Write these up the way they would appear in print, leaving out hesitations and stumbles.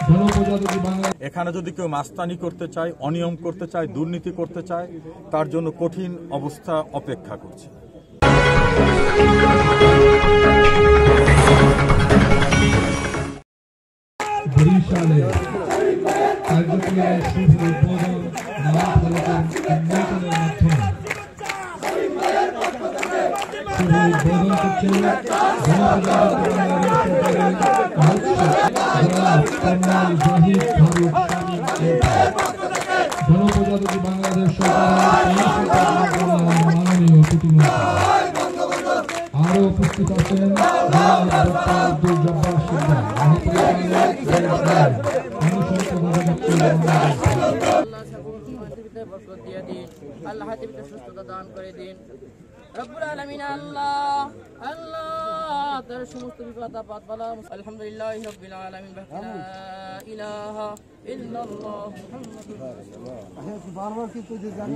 এখানে যদি কেউ মাস্তানি করতে চায়, অনিয়ম করতে চায়, দুর্নীতি করতে চায়, তার জন্য কঠিন অবস্থা অপেক্ষা করছে। বরিশালে কার্যক্রমের শুভ উদ্বোধন নানা ফলকের উন্মোচনের মাধ্যমে শুভ উদ্বোধন করছেন গণপ্রজাতন্ত্রী বাংলাদেশ সরকারের মাননীয় প্রতিমন্ত্রী। আরো উপস্থিত আছেন আব্দুল জব্বার সিদ্ধার, আল্লাহ হাতে সুস্থতা দান করে দিন রব্বুল আলামিন। আল্লাহ আল্লাহ তার সমস্ত বিপদ আপদ বালা আলহামদুলিল্লাহ রাব্বিল আলামিন। লা ইলাহা ইল্লাল্লাহ মুহাম্মাদুর রাসূলুল্লাহ। বারবার কি তুই জানি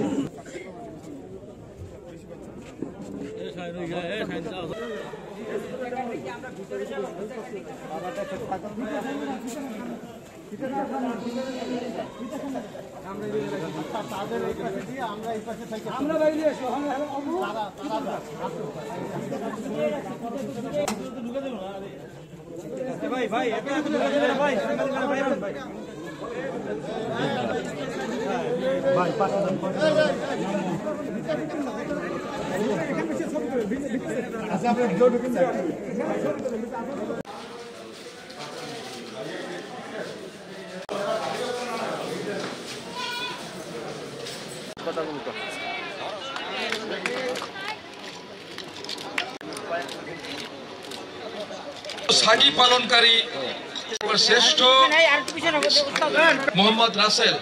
সাকি পালনকারী শ্রেষ্ঠ মোহাম্মদ রাসেল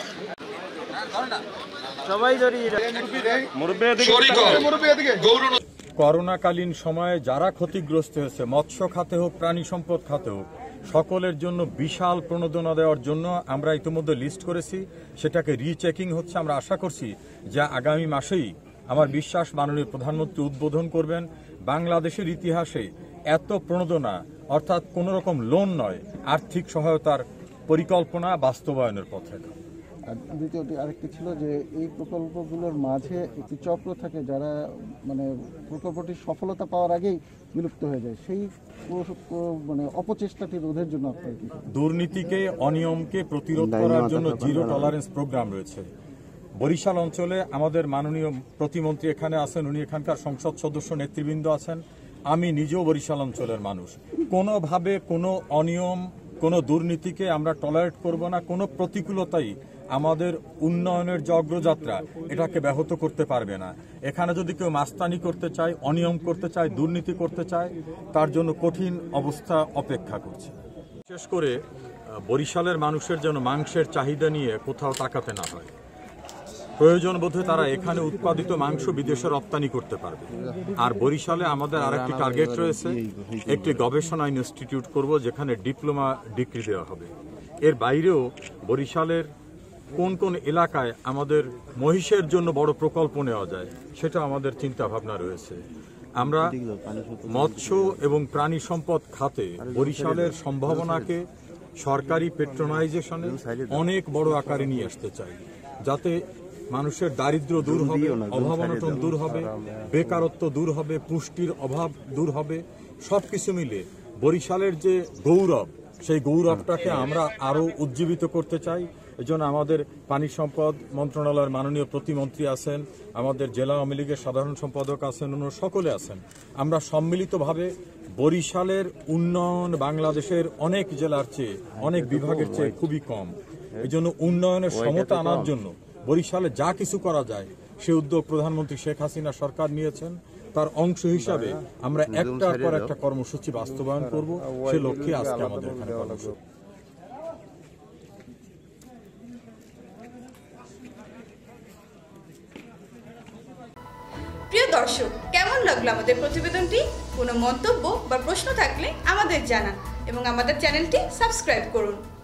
করোনাকালীন সময়ে যারা ক্ষতিগ্রস্ত হয়েছে, মৎস্য খাতে হোক, প্রাণী সম্পদ খাতে হোক, সকলের জন্য বিশাল প্রণোদনা দেওয়ার জন্য আমরা ইতিমধ্যে লিস্ট করেছি। সেটাকে রিচেকিং হচ্ছে। আমরা আশা করছি যে আগামী মাসেই আমার বিশ্বাস মাননীয় প্রধানমন্ত্রী উদ্বোধন করবেন। বাংলাদেশের ইতিহাসে এত প্রণোদনা, অর্থাৎ কোনো রকম লোন নয়, আর্থিক সহায়তার পরিকল্পনা বাস্তবায়নের পথে। দ্বিতীয়টি আরেকটি ছিল যে এই প্রকল্পগুলোর মাঝে একটি চক্র থাকে যারা মানে প্রকল্পটির সফলতা পাওয়ার আগেই বিলুপ্ত হয়ে যায়, সেই মানে অপচেষ্টাটি রোধের জন্য আপনার কি? দুর্নীতিকে, অনিয়মকে প্রতিরোধ করার জন্য জিরো টলারেন্স প্রোগ্রাম রয়েছে। বরিশাল অঞ্চলে আমাদের মাননীয় প্রতিমন্ত্রী এখানে আছেন, উনি এখানকার সংসদ সদস্য নেতৃবৃন্দ আছেন, আমি নিজেও বরিশাল অঞ্চলের মানুষ। কোনোভাবে কোনো অনিয়ম, কোনো দুর্নীতিকে আমরা টলারেট করব না। কোনো প্রতিকূলতাই আমাদের উন্নয়নের যে অগ্রযাত্রা, এটাকে ব্যাহত করতে পারবে না। এখানে যদি কেউ মাস্তানি করতে চায়, অনিয়ম করতে চায়, দুর্নীতি করতে চায়, তার জন্য কঠিন অবস্থা অপেক্ষা করছে। বিশেষ করে বরিশালের মানুষের যেন মাংসের চাহিদা নিয়ে কোথাও তাকাতে না হয়। প্রয়োজন বোধে তারা এখানে উৎপাদিত মাংস বিদেশে রপ্তানি করতে পারবে। আর বরিশালে আমাদের আরেকটি টার্গেট রয়েছে, একটি গবেষণা ইনস্টিটিউট করব যেখানে ডিপ্লোমা ডিগ্রি দেওয়া হবে। এর বাইরেও বরিশালের কোন কোন এলাকায় আমাদের মহিষের জন্য বড় প্রকল্প নেওয়া যায়, সেটা আমাদের চিন্তা ভাবনা রয়েছে। আমরা মৎস্য এবং প্রাণী সম্পদ খাতে বরিশালের সম্ভাবনাকে সরকারি পেট্রোনাইজেশনে অনেক বড় আকারে নিয়ে আসতে চাই, যাতে মানুষের দারিদ্র দূর হবে, অভাব অনটন দূর হবে, বেকারত্ব দূর হবে, পুষ্টির অভাব দূর হবে। সবকিছু মিলে বরিশালের যে গৌরব, সেই গৌরবটাকে আমরা আরো উজ্জীবিত করতে চাই। এজন্য আমাদের পানি সম্পদ মন্ত্রণালয়ের মাননীয় প্রতিমন্ত্রী আছেন, আমাদের জেলা আওয়ামী লীগের সাধারণ সম্পাদক আছেন, অন্য সকলে আছেন। আমরা সম্মিলিতভাবে বরিশালের উন্নয়ন বাংলাদেশের অনেক জেলার চেয়ে, অনেক বিভাগের চেয়ে খুবই কম। এজন্য উন্নয়নের সমতা আনার জন্য বরিশালে যা কিছু করা যায়, সে উদ্যোগ প্রধানমন্ত্রী শেখ হাসিনা সরকার নিয়েছেন। তার অংশ হিসাবে আমরা একটার পর একটা কর্মসূচি বাস্তবায়ন করব। সে লক্ষ্যে আজকে আমাদের এখানে কর্মসূচি। প্রিয় দর্শক, কেমন লাগলো আমাদের প্রতিবেদনটি? কোনো মন্তব্য বা প্রশ্ন থাকলে আমাদের জানান এবং আমাদের চ্যানেলটি সাবস্ক্রাইব করুন।